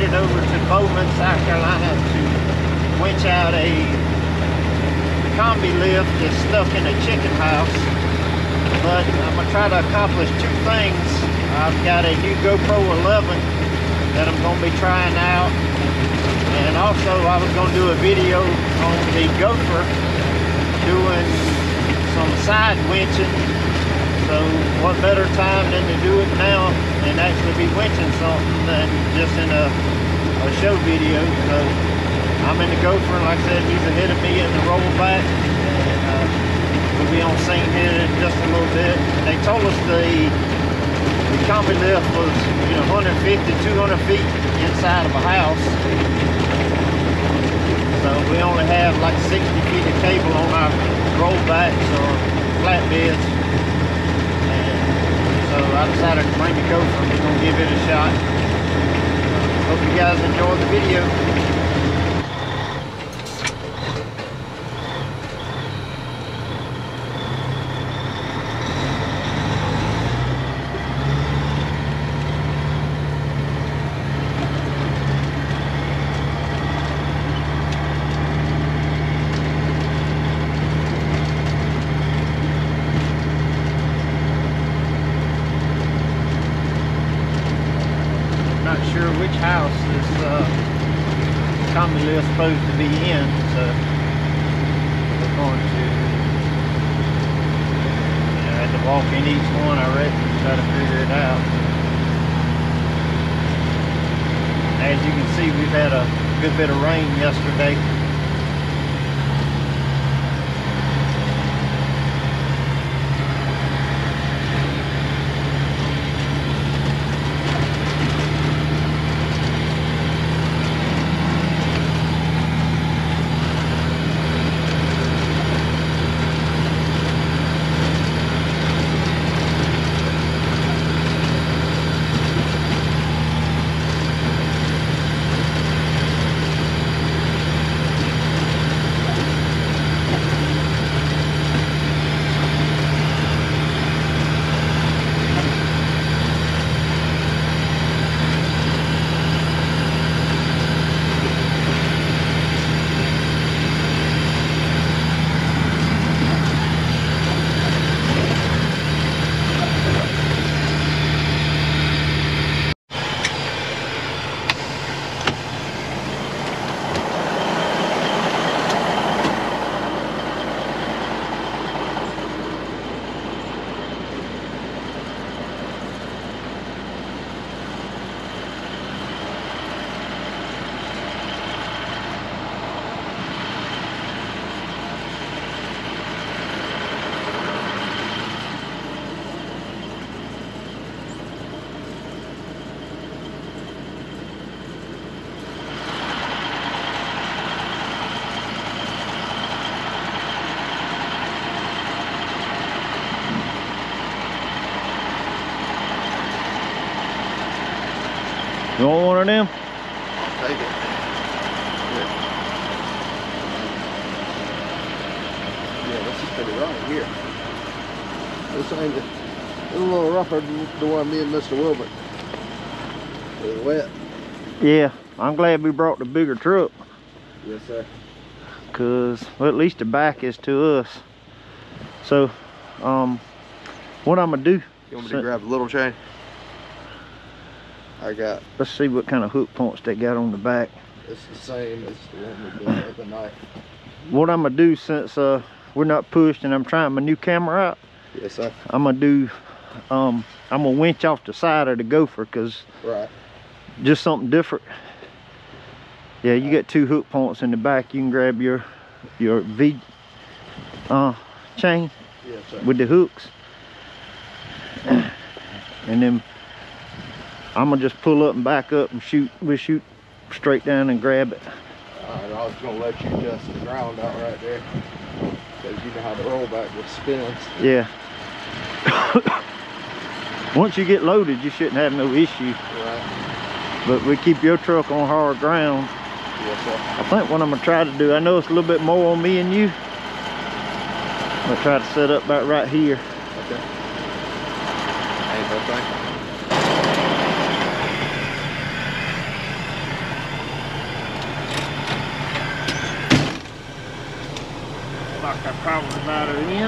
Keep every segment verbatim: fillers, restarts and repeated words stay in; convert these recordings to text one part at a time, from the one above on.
headed over to Bowman, South Carolina to winch out a combi lift that's stuck in a chicken house. But I'm gonna try to accomplish two things. I've got a new GoPro eleven that I'm gonna be trying out. And also I was gonna do a video on the gopher doing some side winching. So what better time than to do it now and actually be winching something than just in a, a show video. So I'm in the gopher, and like I said, he's ahead of me in the rollback, and uh, we'll be on scene here in just a little bit. They told us the the combi lift was, you know, one fifty, two hundred feet inside of a house. So we only have like sixty feet of cable on our rollbacks or flatbeds. So I decided to bring the gopher. We're gonna give it a shot. Hope you guys enjoy the video. Which house this uh, combi lift is supposed to be in, so we're going to, you know, have to walk in each one, I reckon, to try to figure it out. As you can see, we've had a good bit of rain yesterday. You want one of them? I'll take it. Yeah, yeah, this is pretty right here. This ain't a, it's a little rougher than the one me and Mister Wilbert. It's wet. Yeah, I'm glad we brought the bigger truck. Yes, sir. Cause well, at least the back is to us. So, um, what I'm gonna do? You want me to grab the little chain? I got. Let's see what kind of hook points they got on the back. It's the same as the one we built the other night. What I'm gonna do, since uh, we're not pushed and I'm trying my new camera out. Yes, sir. I'm gonna do. Um, I'm gonna winch off the side of the gopher, cause right. Just something different. Yeah, you got two hook points in the back. You can grab your your V uh, chain. Yes, sir. With the hooks, and then I'm gonna just pull up and back up and shoot. We'll shoot straight down and grab it. All right, I was gonna let you test the ground out right there, because you know how the rollback just spins. Yeah. Once you get loaded, you shouldn't have no issue. Right. But we keep your truck on hard ground. Yes, sir. I think what I'm gonna try to do, I know it's a little bit more on me and you. I'm gonna try to set up about right here. Okay. Ain't no thing. That probably about it in.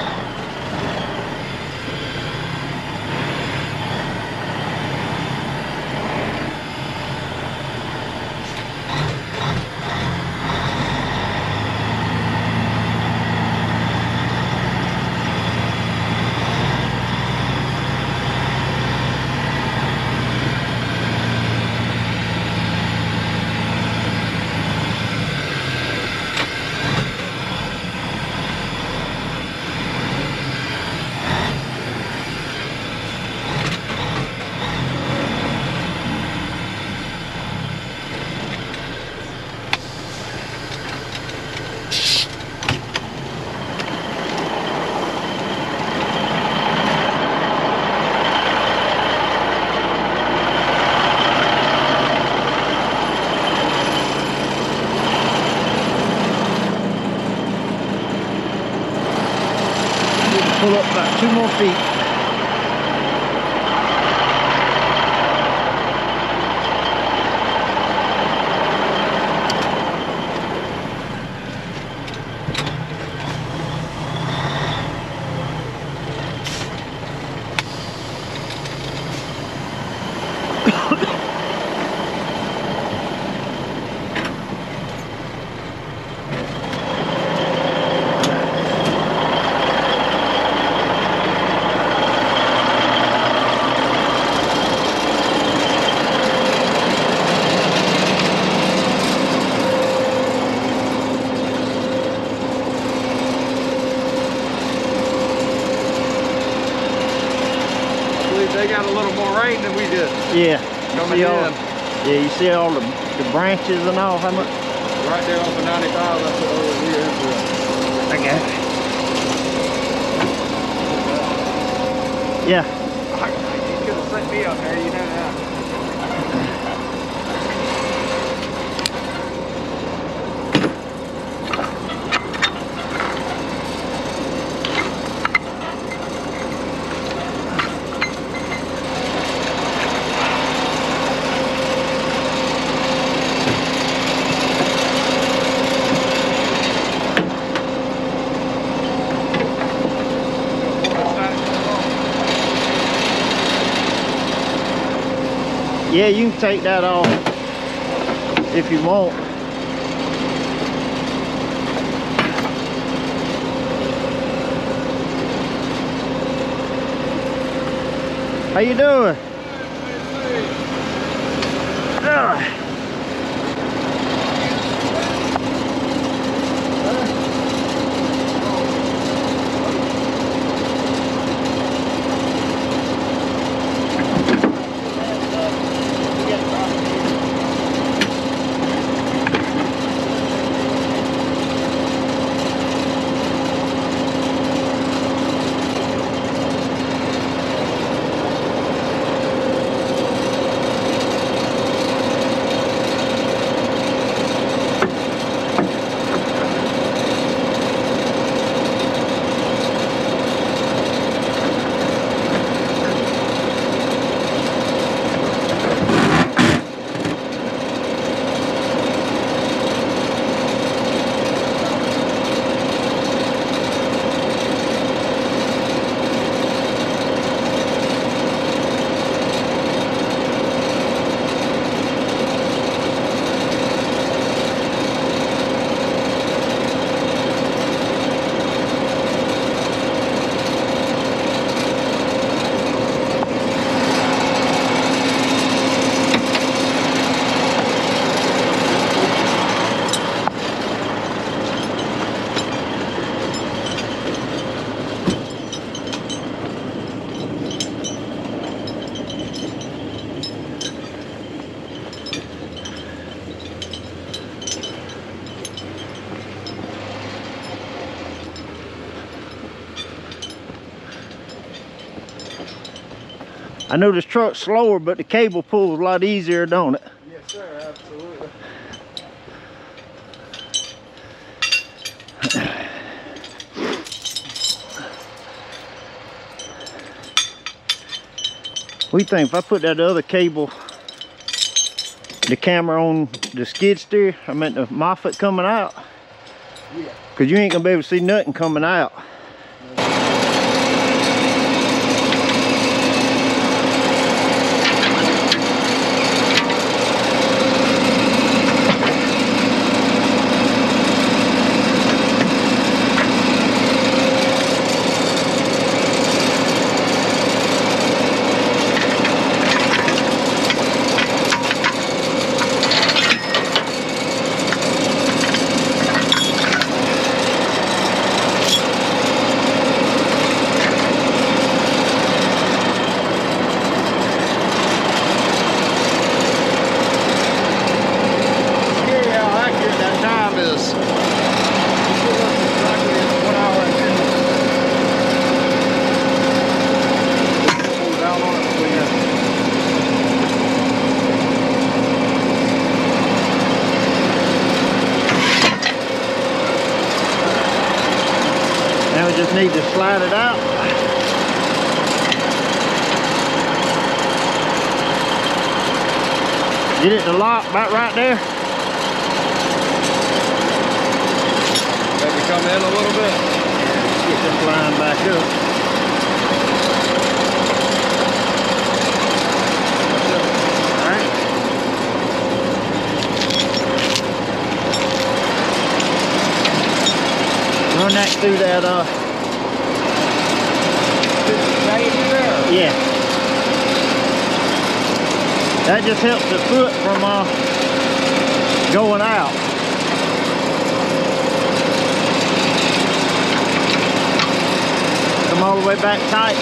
Pull up about two more feet. They got a little more rain than we did. Yeah. Coming see in. all, yeah, you see all the, the branches and all, how much? Right there off of ninety-five, that's over here. I got it. Yeah. You could have set me up there, you know that. Yeah, you can take that off if you want. How you doing? Ugh. I know this truck's slower, but the cable pulls a lot easier, don't it? Yes, sir, absolutely. What do you think if I put that other cable, the camera on the skid steer, I meant the Moffat coming out? Yeah. Cause you ain't gonna be able to see nothing coming out. Just need to slide it out. Get it to lock about right there. Maybe come in a little bit. Get this line back up. Alright. Run that through that uh yeah. That just helps the foot from uh, going out. Come all the way back tight.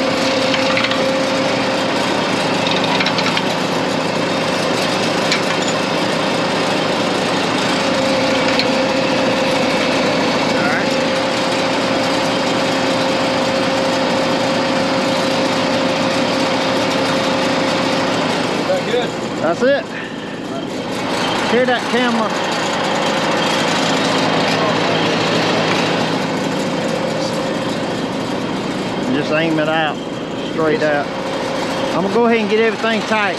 That's it. Hear that camera. Just aim it out, straight out. I'm gonna go ahead and get everything tight.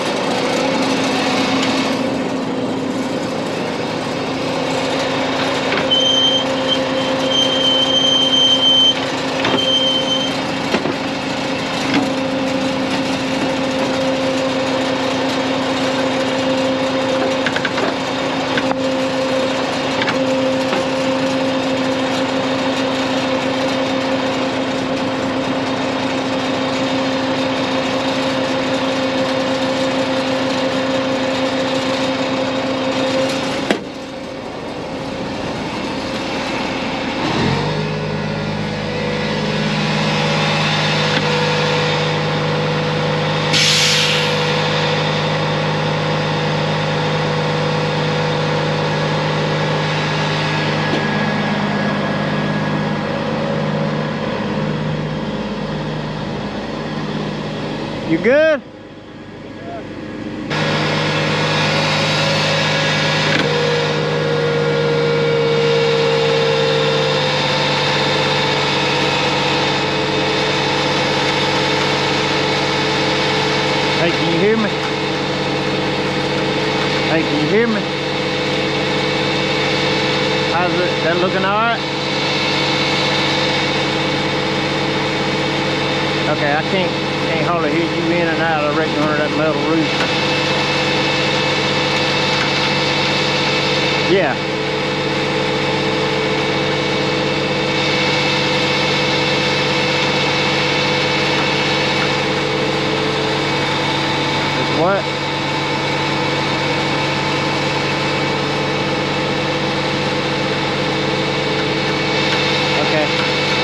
You good? Hey, can you hear me? Hey, can you hear me? How's it? That looking all right? Okay, I can't. Can't hardly hear you in and out, I reckon, under that metal roof. Yeah. It's what? Okay.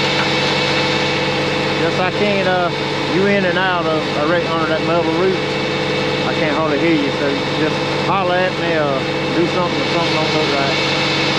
Just I can't, uh, you in and out of, I reckon, under that metal roof. I can't hardly hear you, so just holler at me or do something if something don't look right.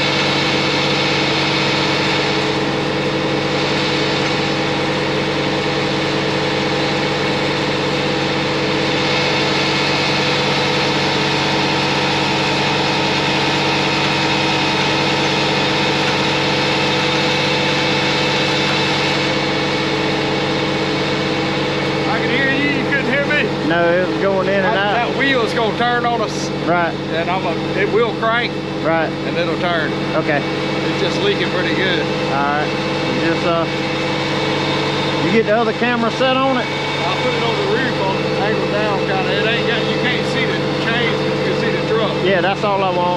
No, it was going in and out. That wheel's gonna turn on us. Right. And I'm a, it will crank. Right. And it'll turn. Okay. It's just leaking pretty good. Alright. Just uh you get the other camera set on it? I put it on the roof on the angle down kinda. It ain't got you can't see the chains, but you can see the truck. Yeah, that's all I want.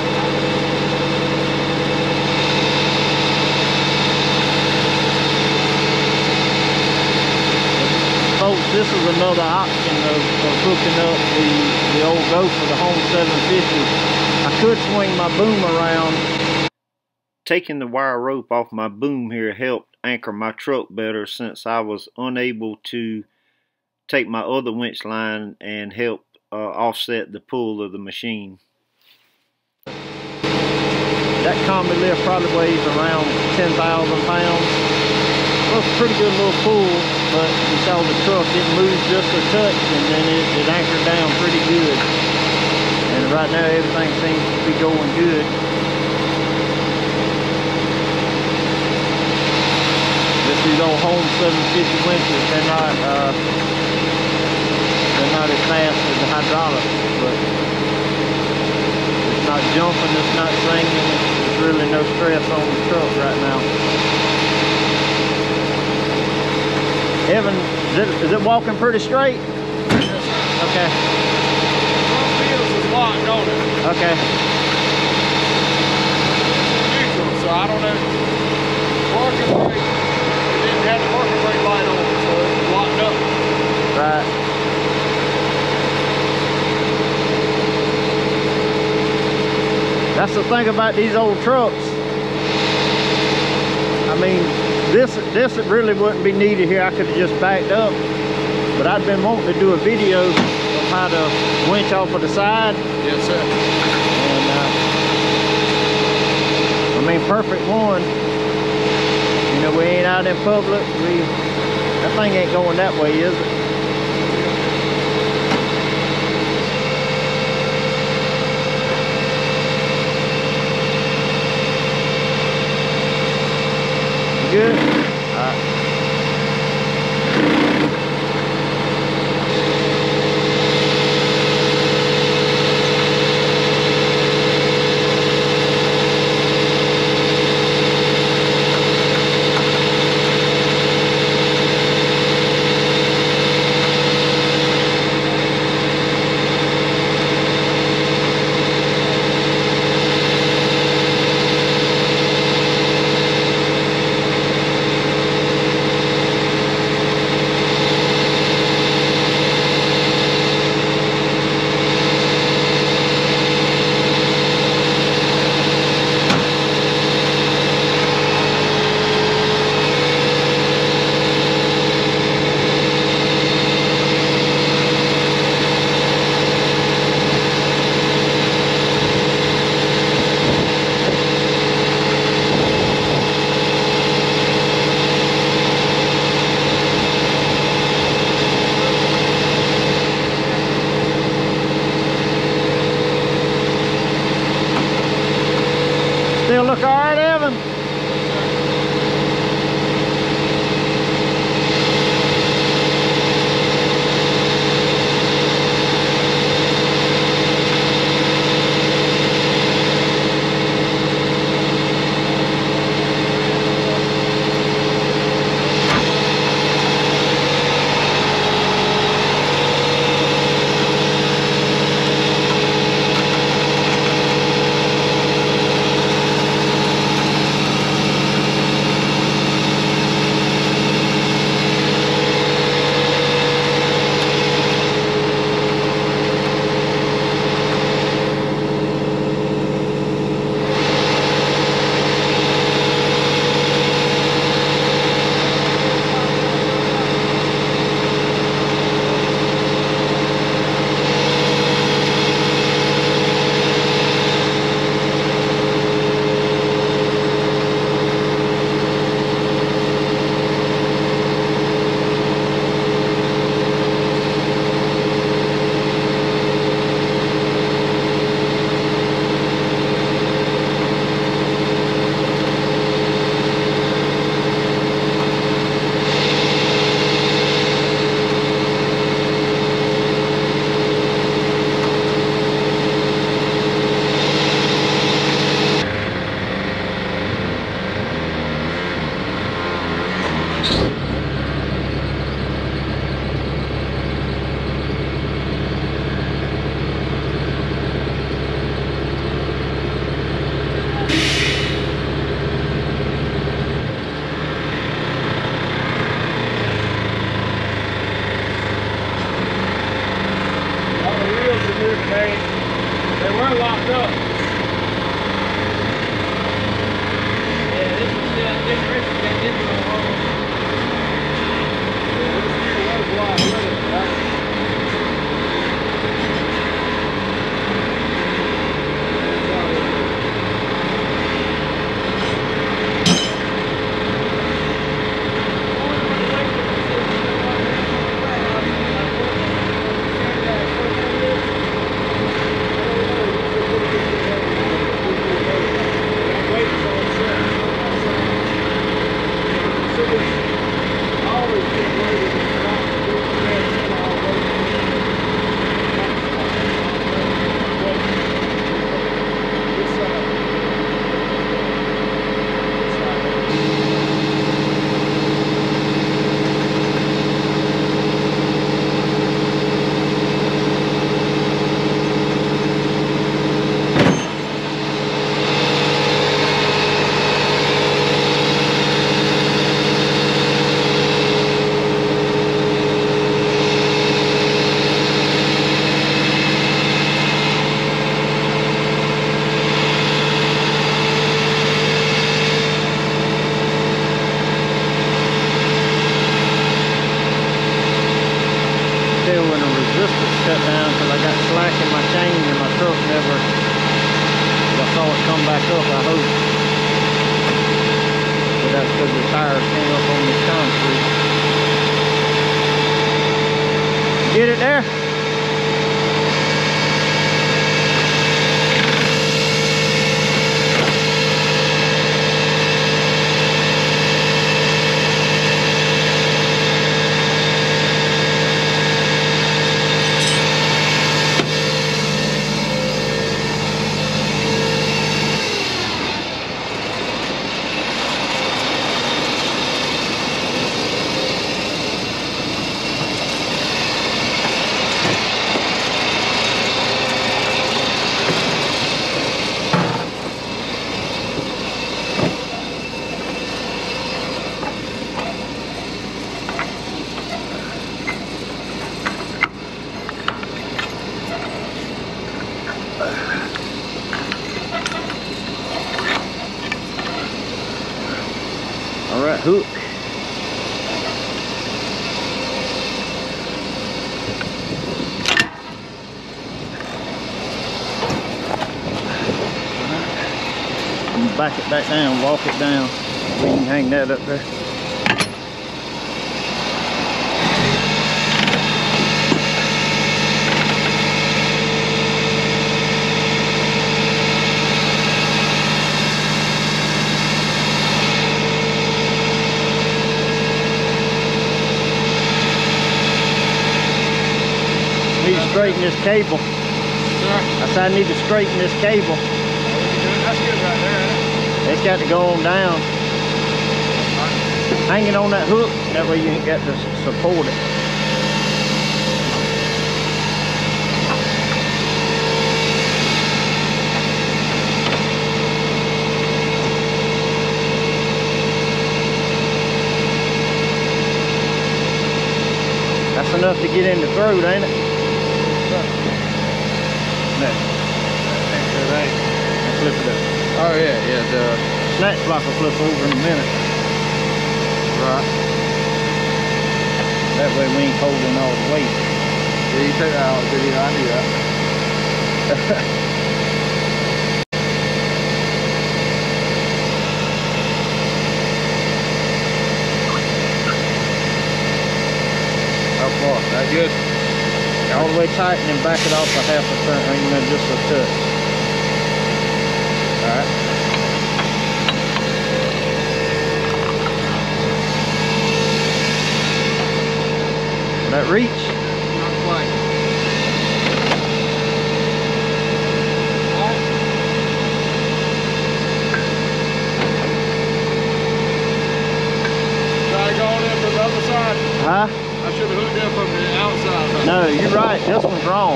Folks, this is another option of, of hooking up the, the old Gopher, the Holmes seven fifty. I could swing my boom around. Taking the wire rope off my boom here helped anchor my truck better, since I was unable to take my other winch line and help uh, offset the pull of the machine. That combi lift probably weighs around ten thousand pounds. Well, it's a pretty good little pull, but you saw the truck, it moves just a touch and then it, it anchored down pretty good. And right now everything seems to be going good. Just these old Holmes seven fifty winches, they're not uh, they're not as fast as the hydraulics, but it's not jumping, it's not singing, there's really no stress on the truck right now. Evan, is it, is it walking pretty straight? Yes, sir. Okay. Front wheels is locked on it. Okay. It's neutral, so I don't know. Parking brake, it didn't have the parking brake light on, so it's locked up. Right. That's the thing about these old trucks. I mean, This, this really wouldn't be needed here. I could have just backed up. But I'd been wanting to do a video of how to winch off of the side. Yes, sir. And, uh, I mean, perfect one. You know, we ain't out in public. We, that thing ain't going that way, is it? Good. All right. Still look all right, Evan? kind of locked up. Yeah, this is uh, this Richard got this one home. Yeah, this is locked with it, right? Cut down because I got slack in my chain and my truck never, I saw it come back up, I hope. But that's because the tires came up on this concrete. Get it there? All right, hook. And back it back down, walk it down. We can hang that up there. Need to straighten this cable. Sir? I said I need to straighten this cable. That's good right there, isn't it? It's got to go on down. Hang it on that hook, that way you ain't got to support it. That's enough to get in the throat, ain't it? No. Flip it up. Oh yeah, yeah, the Snatch block will flip over in a minute. right. That way we ain't holding all the weight. Yeah, you take that out of the video, I knew that. How far? That good? All the way tight and then back it off a half a turn, or you know, just a touch. Alright. That reach? Not quite. Try going in from the other side. Huh? I should have hooked in from the outside. No, you're right. This one's wrong.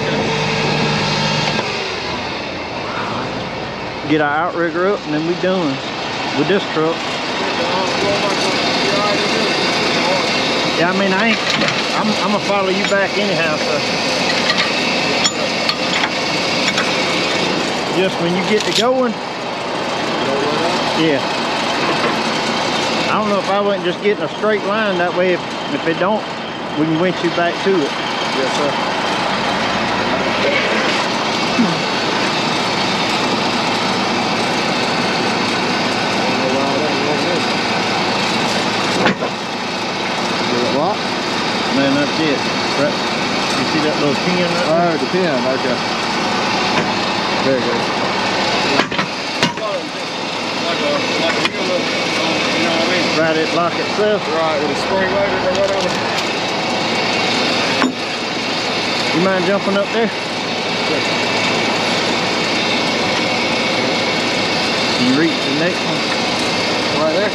Get our outrigger up and then we done with this truck. Yeah, I mean, I ain't, I'm, I'm gonna follow you back anyhow, so. just when you get to going, yeah. I don't know if I wasn't just getting a straight line that way. If, if it don't, we can winch you back to it. Yes, sir. What? Man, that's it. Right. You see that little pin right there? Oh, the pin, okay. There it goes. Like a, like a real, uh, you know what I mean? Right, it lock itself. Right, with a spring loaded or whatever. You mind jumping up there? Can you reach the next one? Right there.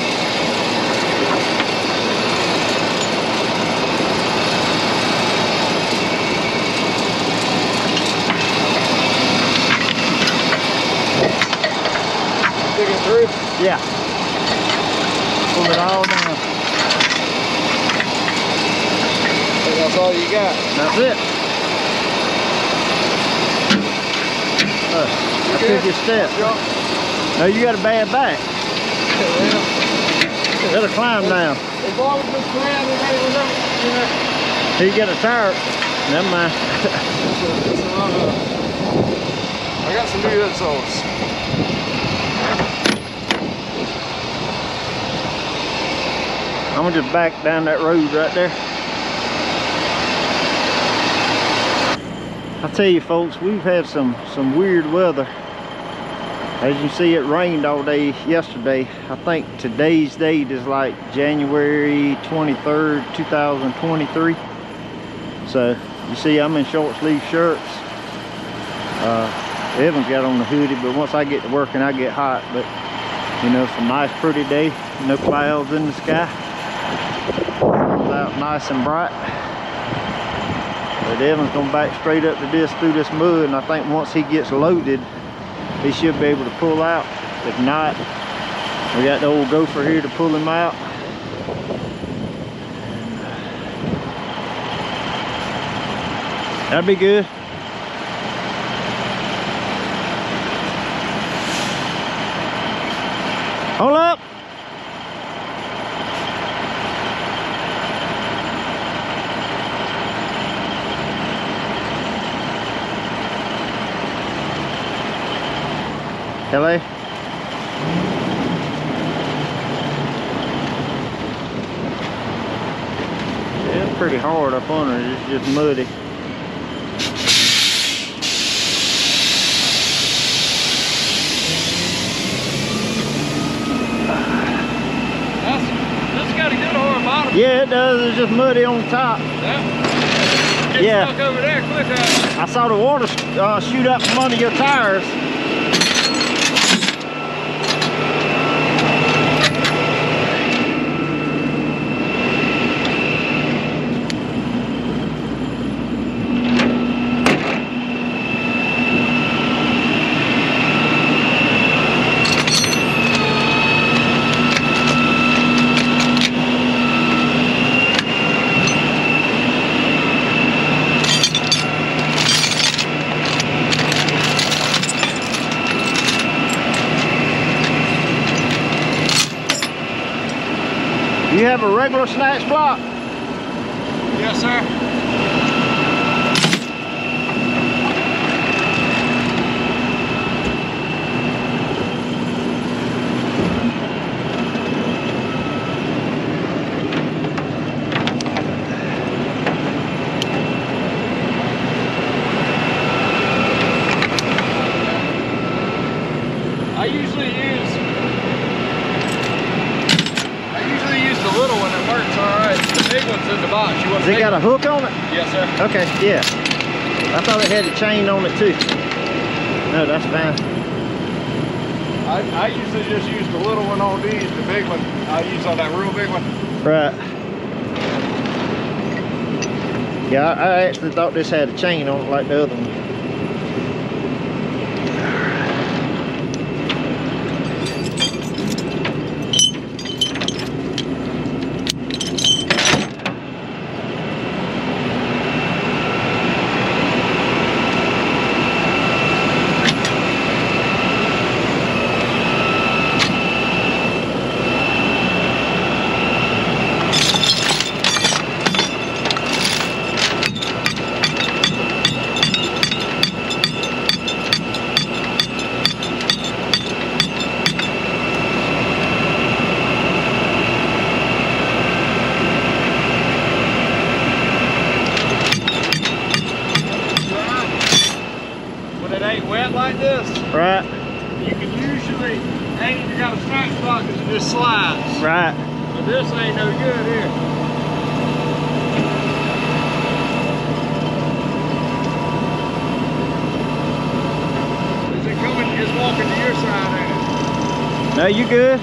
Digging through? Yeah. Pull it all down. So that's all you got. That's it. Uh, I took your step. No, you got a bad back. Better climb down. As long as it's climb, it ain't enough, you know. Here you got a tire. Never mind. I got some new insoles. I'm gonna just back down that road right there. I tell you folks, we've had some some weird weather. As you see, it rained all day yesterday. I think today's date is like January twenty-third, two thousand twenty-three. So you see, I'm in short sleeve shirts. Uh, Evan's got on the hoodie, but once I get to working, I get hot. But you know, it's a nice, pretty day. No clouds in the sky. Sun's out nice and bright. But Evan's gonna back straight up to this through this mud, and I think once he gets loaded, he should be able to pull out. If not, we got the old gopher here to pull him out. That'd be good. Hold up. L A. Yeah, it's pretty hard up under it. It's just muddy. That's, that's got a good hard bottom. Yeah, it does. It's just muddy on top. Yeah. Get Yeah. stuck over there quick. Uh, I saw the water uh, shoot up from under your tires. You have a regular snatch block? yes, sir. I usually use I usually use the little one that works all right. The big one's in the box. You want Has it got a hook on it? Yes, sir. Okay, yeah. I thought it had a chain on it too. No, that's fine. I, I usually just use the little one on these. The big one I use on that real big one. Right. Yeah, I, I actually thought this had a chain on it like the other one. flat like this, Right. you can usually ain't even got a snap spot because it just slides. Right. But this ain't no good here. Is it coming? It's walking to your side, ain't it? No, you good?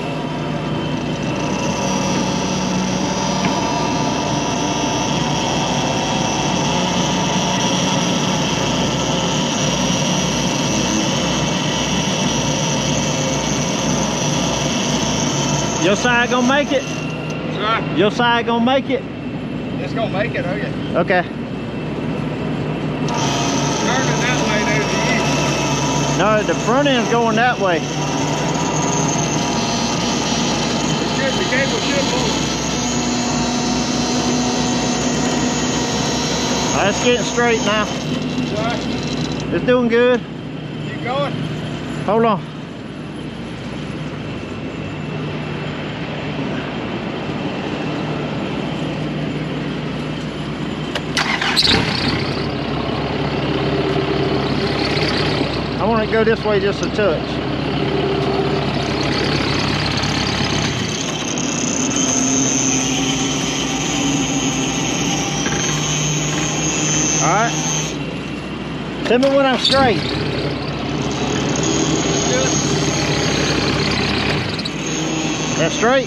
Your side gonna make it? Sorry? Your side gonna make it? It's gonna make it, oh yeah. Okay. Turning that way there to the east. No, the front end's going that way. It should, the cable should move. All right, it's getting straight now. Sorry? It's doing good. Keep going. Hold on. I want to go this way just a touch. All right. Tell me when I'm straight. That's straight.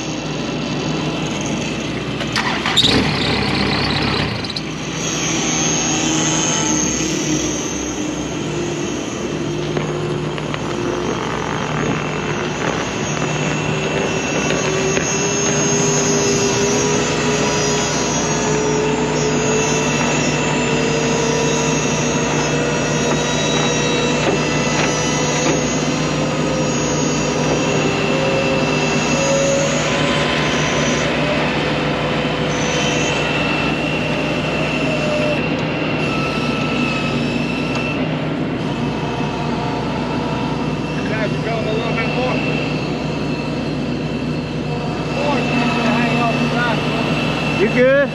You good?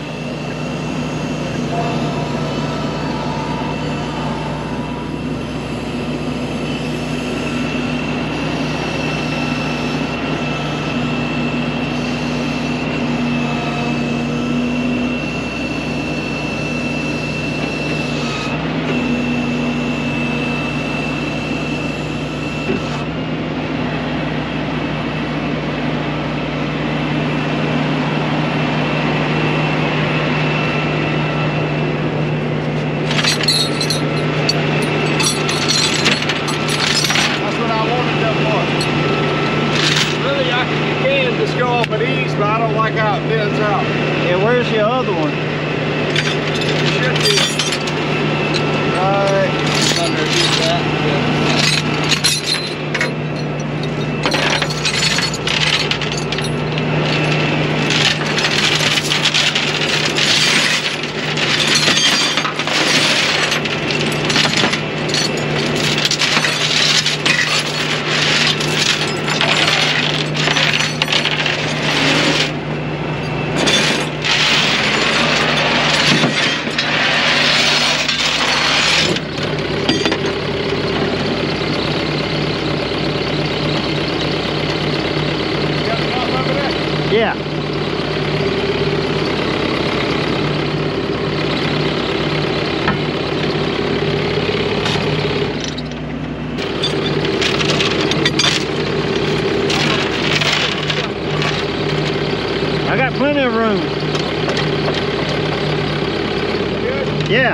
Yeah, where's your other one? Should be right underneath that. Yeah. I got plenty of room. Good? Yeah.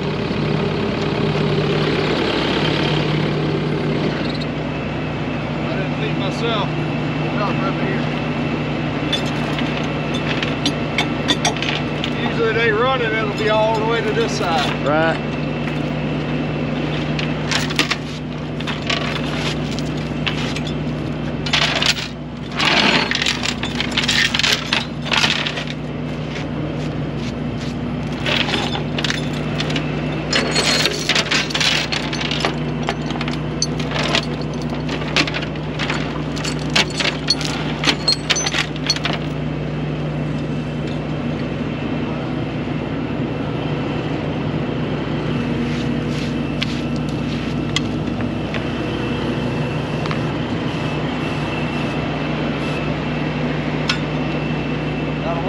I didn't think myself. Not over here. Usually they run it, it'll be all the way to this side. Right.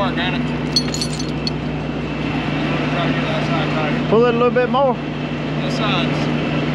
dark, ain't it? Try to get that side tighter. Pull it a little bit more. The sides.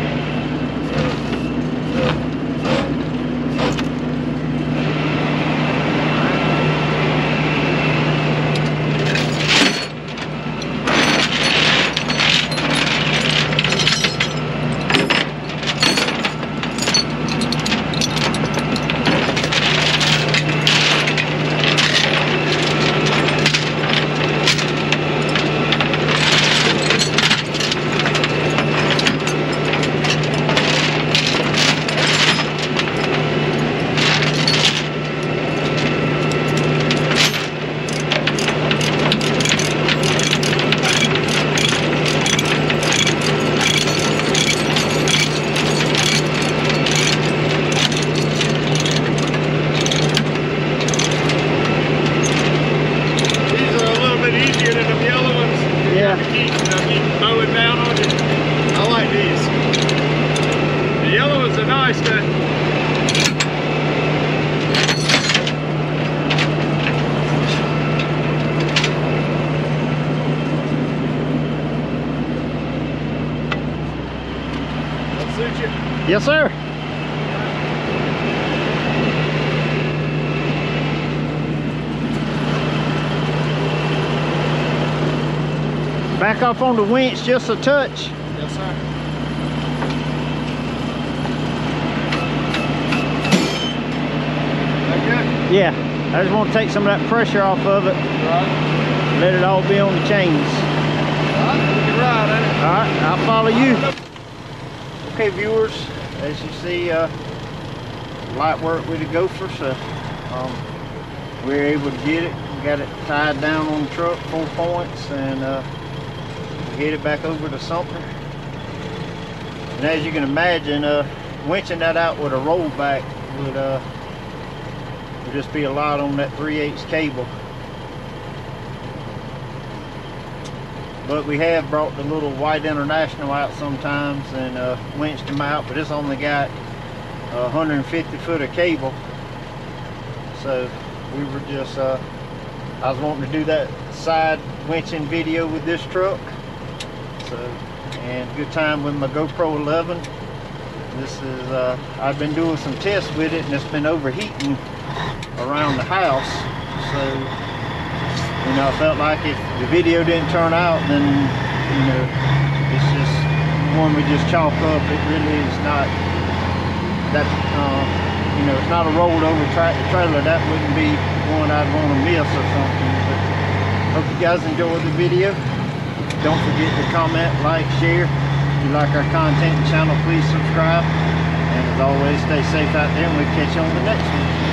Yes, sir. Back up on the winch just a touch. Yes, sir. That good? Yeah, I just want to take some of that pressure off of it. Right. Let it all be on the chains. All right, you're right, ain't it? All right, I'll follow you. Okay, viewers, as you see, uh, light work with the gopher, so um, we were able to get it. We got it tied down on the truck, four points, and uh, we headed back over to Sumter. And as you can imagine, uh, winching that out with a rollback would, uh, would just be a lot on that three eighths cable. But we have brought the little White International out sometimes and uh, winched them out, but it's only got uh, one hundred fifty foot of cable. So we were just, uh, I was wanting to do that side winching video with this truck. So, and good time with my GoPro eleven. This is, uh, I've been doing some tests with it and it's been overheating around the house. So, you know, I felt like if the video didn't turn out, then, you know, it's just one we just chalk up. It really is not that, uh, you know, it's not a rolled over tractor trailer. That wouldn't be one I'd want to miss or something. But hope you guys enjoyed the video. Don't forget to comment, like, share. If you like our content and channel, please subscribe. And as always, stay safe out there and we'll catch you on the next one.